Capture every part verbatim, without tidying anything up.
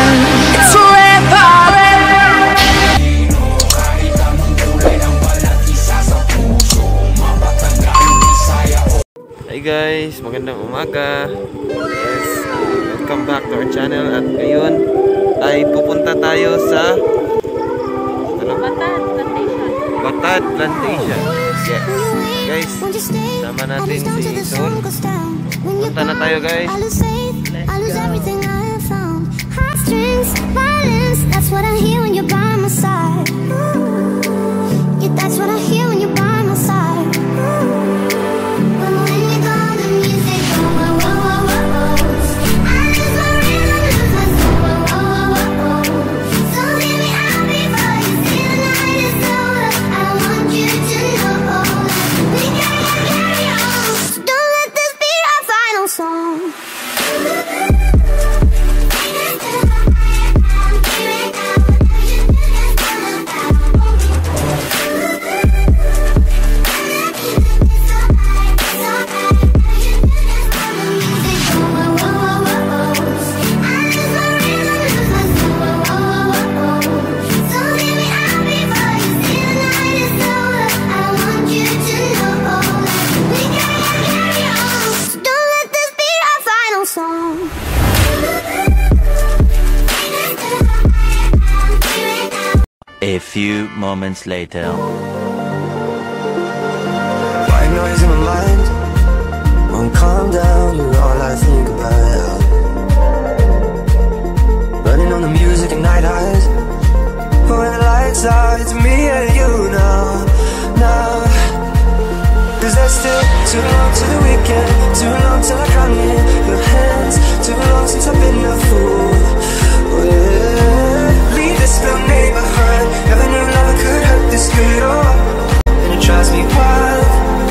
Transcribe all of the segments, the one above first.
Hey guys, magandang umaga. Yes, welcome back to our channel. At ngayon ay pupunta tayo sa ano? Batad Plantation. Batad Plantation. Yes. Guys, sama natin si Sol. Punta na tayo guys. Let's go. That's what I hear when you're by my side. Yeah, that's what I hear when you're by my side. A few moments later. White noise in my mind. Won't calm down, you're all I think about. Running on the music at night highs. When the lights out, it's me and you now, now. Is that still too long to the weekend? Too long till I come in your hands. Too long since I've been a fool. Oh, yeah. Leave this little neighborhood. Never knew love could hurt this good, oh. And it drives me wild.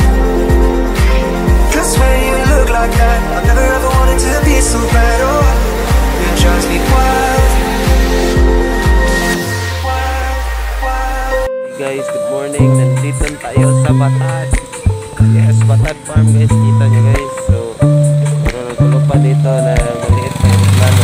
Cause when you look like that, I've never ever wanted to be so bad, oh. It drives me wild. Wild, wild. Hey guys, good morning. Nandito tayo sa Batad. Yes, Batad Farm guys. Kita nyo guys. So, meron tulog pa dito na maliit na yung plano.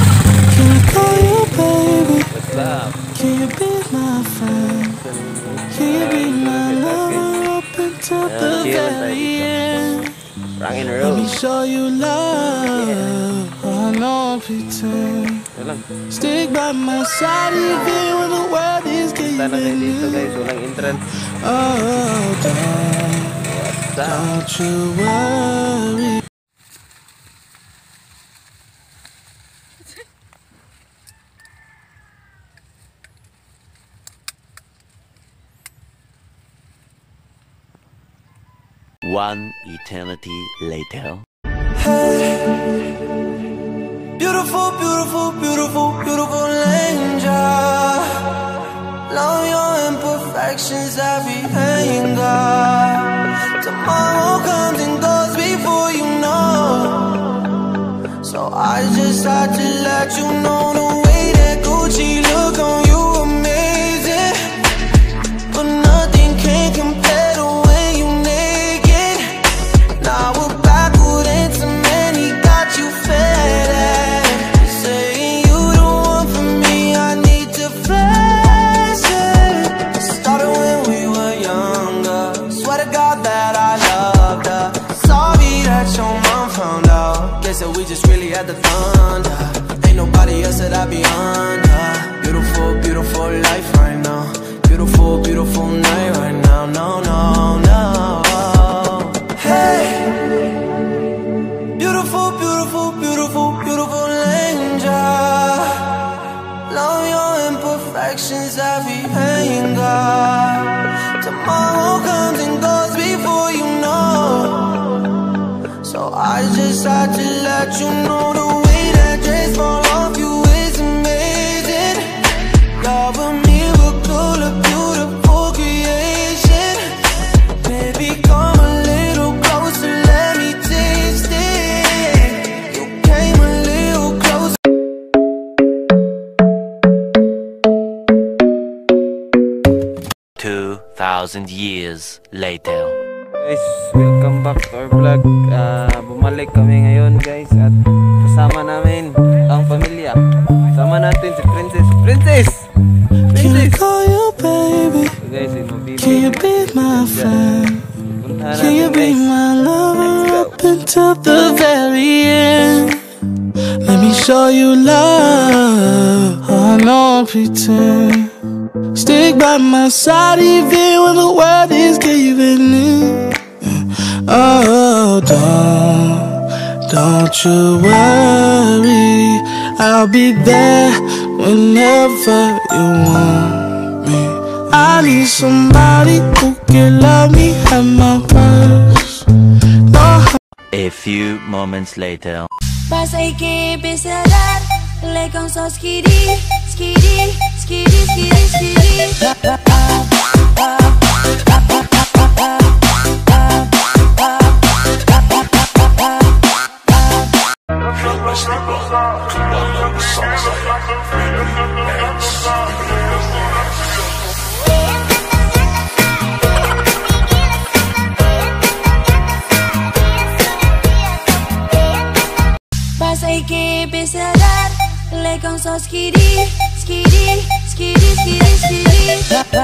What's up? Can you be my friend? Can you be my lover up until the very end? Let me show you love. I know pretend. Stick by my side even when the world is giving you. Oh, don't you worry. One eternity later. Hey, beautiful, beautiful, beautiful, beautiful angel. Love your imperfections, everything you got. Tomorrow comes and goes before you know. So I just had to let you know the way that Gucci look on you amazing. But nothing can compare to when you naked. Now we're backward into man, he got you fed. Saying you the one for me, I need to flex it. Started when we were younger. Swear to God that I loved her. Sorry that your mom found out. Guess that we just really had the thunder. Ain't nobody else that I be under. Beautiful, beautiful life right now. Beautiful, beautiful night right now. No, no, no. Hey, beautiful, beautiful, beautiful, beautiful angel. Love your imperfections, everything you got. Tomorrow comes and goes before you know. So I just had to let you know the way that dress fall off you is amazing. Love a miracle, a beautiful creation. Baby, come a little closer, let me taste it. You came a little closer. Two thousand years later. Guys, welcome back to our vlog. Uh, bumalik kami ngayon guys at kasama namin ang pamilya. Kasama show you love. I don't pretend. Stick by my side even when the world is giving in. Oh, don't, don't you worry. I'll be there whenever you want me. I need somebody who can love me at my worst. No. A few moments later. Basta ikipisiran, lekong so skiddy, skiddy, skiddy, skiddy, skiddy. Basta ikipisiran, lekong so skiddy, skiddy, skiddy, skiddy, skiddy.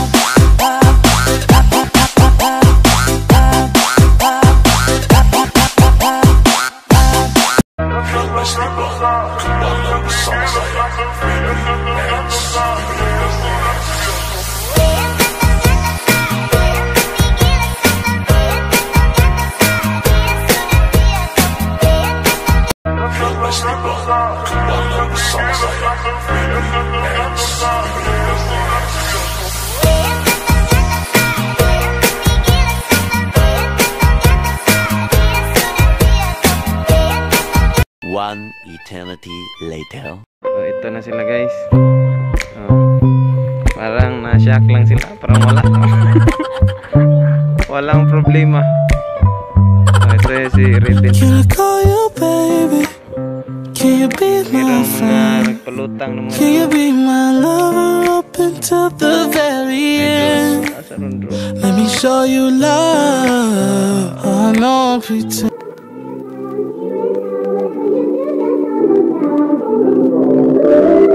One eternity later. So, ito na sila guys. Oh, parang na-shock lang sila. Parang wala. Walang problema. Oh, ito yung si Ridin. Can I call you baby? Can you be my Hirang na friend? nagpalutang ng mga Can you be my lover up until the very end? sa rundro. Let me show you love. I don't pretend. Basta